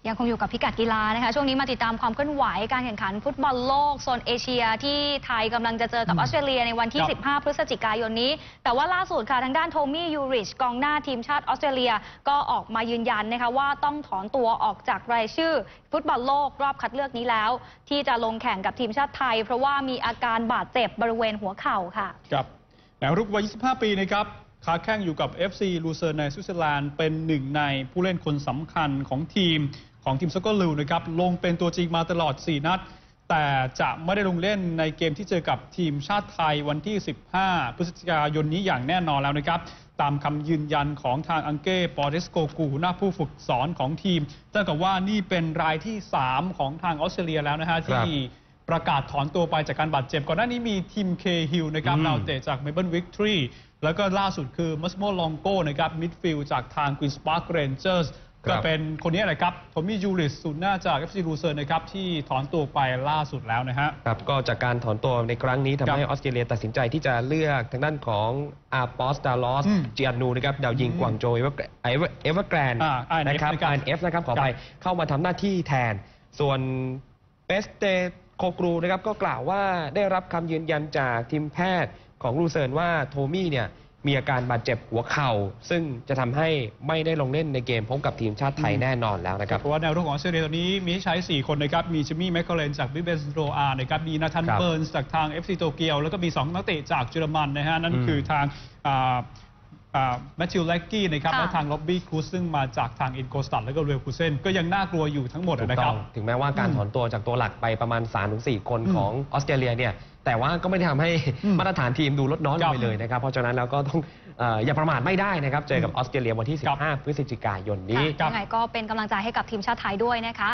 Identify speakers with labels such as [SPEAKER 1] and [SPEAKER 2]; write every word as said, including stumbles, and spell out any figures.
[SPEAKER 1] ยังคงอยู่กับพิกัดกีฬานะคะช่วงนี้มาติดตามความเคลื่อนไหวการแข่งขันฟุตบอลโลกโซนเอเชียที่ไทยกำลังจะเจอกับออสเตรเลียในวันที่สิบห้าพฤศจิกายนนี้แต่ว่าล่าสุดค่ะทางด้านโทมี่ยูริชกองหน้าทีมชาติออสเตรเลียก็ออกมายืนยันนะคะว่าต้องถอนตัวออกจากรายชื่อฟุตบอลโลกรอบคัดเลือกนี้แล้วที่จะลงแข่งกับทีมชาติไทยเพราะว่ามีอาการบาดเจ็บบริเวณหัวเข่าค่ะ
[SPEAKER 2] ครับแนวรุกวัยยี่สิบห้าปีนะครับค้าแข่งอยู่กับ เอฟ ซี ลูเซิร์นในสวิตเซอร์แลนด์เป็นหนึ่งในผู้เล่นคนสำคัญของทีมของทีมสกอตลูนะครับลงเป็นตัวจริงมาตลอดสี่นัดแต่จะไม่ได้ลงเล่นในเกมที่เจอกับทีมชาติไทยวันที่สิบห้าพฤศจิกายนนี้อย่างแน่นอนแล้วนะครับตามคำยืนยันของทางอังเก้ปอเรสโกกูหัวหน้าผู้ฝึกสอนของทีมเท่ากับว่านี่เป็นรายที่สามของทางออสเตรเลียแล้วนะฮะที่ประกาศถอนตัวไปจากการบาดเจ็บก่อนหน้านี้มีทีมเคฮิลนะครับดาวเตะจากเมลเบิร์นวิกตอรี่แล้วก็ล่าสุดคือมัสโมลองโกนะครับมิดฟิลด์จากทางควีนส์พาร์คเรนเจอร์สก็เป็นคนนี้แหละครับโทมี่ยูริสศูนย์หน้าจาก เอฟ ซี ลูเซิร์นนะครับที่ถอนตัวไปล่าสุดแล้วนะฮะ
[SPEAKER 3] ครับก็จากการถอนตัวในครั้งนี้ทำให้ออสเตรเลียตัดสินใจที่จะเลือกทางด้านของอาร์ปอสดาลอสเจียนูนะครับดาวยิงกวางโจเอเวอร์แกรนนะครับ อาร์ เอ็น เอฟ นะครับขอไปเข้ามาทำหน้าที่แทนส่วนเปสเตโคกรูนะครับก็กล่าวว่าได้รับคำยืนยันจากทีมแพทย์ของลูเซิร์นว่าโทมี่เนี่ยมีอาการบาดเจ็บหัวเข่าซึ่งจะทำให้ไม่ได้ลงเล่นในเกมพบกับทีมชาติไทยแน่นอนแล้วนะครับ
[SPEAKER 2] เพราะว่าแนวรุกของออสเตรเลียตอนนี้มีให้ใช้สี่คนนะครับมีจิมมี่แมคคาเรนจากบิเบนโรอาร์นะครับมีนาธานเบิร์นส์จากทาง เอฟ ซี โตเกียวแล้วก็มีสองนักเตะจากเยอรมันนะฮะนั่นคือทางแมทธิวแล็กกี้นะครับและทางล็อบบี้ครูซซึ่งมาจากทางอินโกสตัดและก็เรลคูเซนก็ยังน่ากลัวอยู่ทั้งหมดนะครับ
[SPEAKER 3] ถึงแม้ว่าการถอนตัวจากตัวหลักไปประมาณ สามถึงสี่ คนของออสเตรเลียเนี่ยแต่ว่าก็ไม่ได้ทำให้มาตรฐานทีมดูลดน้อยลงไปเลยนะครับเพราะฉะนั้นแล้วก็ต้องอย่าประมาทไม่ได้นะครับเจอกับออสเตรเลียวันที่สิบห้าพฤศจิกายนนี้
[SPEAKER 1] ยังไงก็เป็นกำลังใจให้กับทีมชาติไทยด้วยนะคะ